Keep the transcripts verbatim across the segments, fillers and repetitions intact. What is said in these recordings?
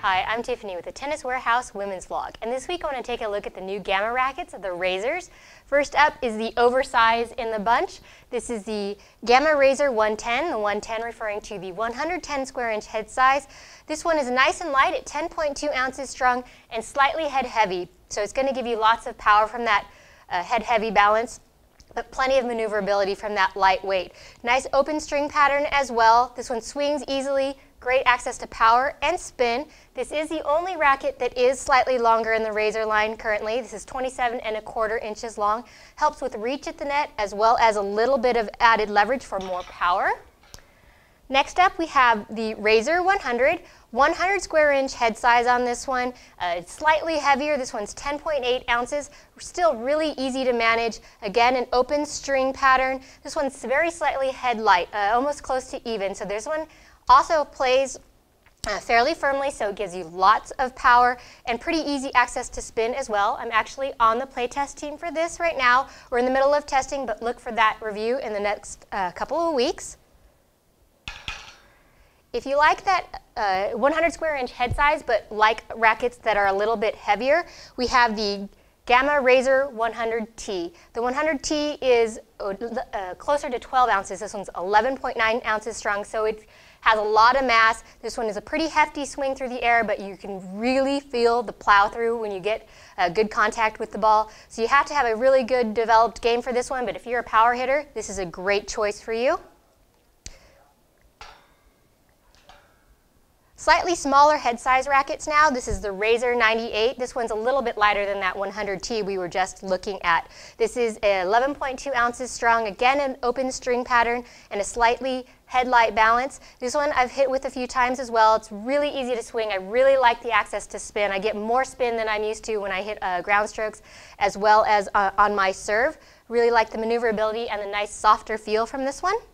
Hi, I'm Tiffany with the Tennis Warehouse Women's Vlog, and this week I want to take a look at the new Gamma rackets, the Razors. First up is the oversize in the bunch. This is the Gamma Razor one ten, the one ten referring to the one hundred ten square inch head size. This one is nice and light at ten point two ounces strong and slightly head heavy, so it's going to give you lots of power from that uh, head heavy balance, but plenty of maneuverability from that light weight. Nice open string pattern as well. This one swings easily, great access to power and spin. This is the only racket that is slightly longer in the Razor line currently. This is twenty-seven and a quarter inches long. Helps with reach at the net as well as a little bit of added leverage for more power. Next up we have the Razor one hundred. one hundred square inch head size on this one. Uh, it's slightly heavier. This one's ten point eight ounces. Still really easy to manage. Again, an open string pattern. This one's very slightly head light, uh, almost close to even. So this one also plays uh, fairly firmly, so it gives you lots of power and pretty easy access to spin as well. I'm actually on the playtest team for this right now. We're in the middle of testing, but look for that review in the next uh, couple of weeks. If you like that uh, one hundred square inch head size, but like rackets that are a little bit heavier, we have the Gamma Razor one hundred T. The one hundred T is uh, closer to twelve ounces. This one's eleven point nine ounces strong, so it has a lot of mass. This one is a pretty hefty swing through the air, but you can really feel the plow through when you get uh, good contact with the ball. So you have to have a really good developed game for this one, but if you're a power hitter, this is a great choice for you. Slightly smaller head size rackets now. This is the Razor ninety-eight. This one's a little bit lighter than that one hundred T we were just looking at. This is eleven point two ounces strong, again an open string pattern and a slightly headlight balance. This one I've hit with a few times as well. It's really easy to swing. I really like the access to spin. I get more spin than I'm used to when I hit uh, ground strokes as well as uh, on my serve. Really like the maneuverability and the nice softer feel from this one.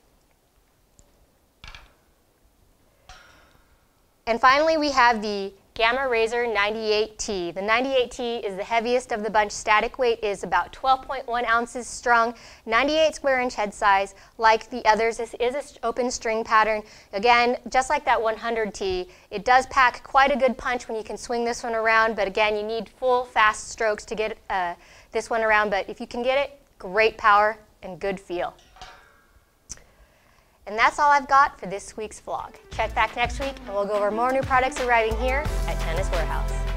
And finally, we have the Gamma Razor ninety-eight T. The ninety-eight T is the heaviest of the bunch. Static weight is about twelve point one ounces strong, ninety-eight square inch head size. Like the others, this is an open string pattern. Again, just like that one hundred T, it does pack quite a good punch when you can swing this one around, but again, you need full, fast strokes to get uh, this one around, but if you can get it, great power and good feel. And that's all I've got for this week's vlog. Check back next week and we'll go over more new products arriving here at Tennis Warehouse.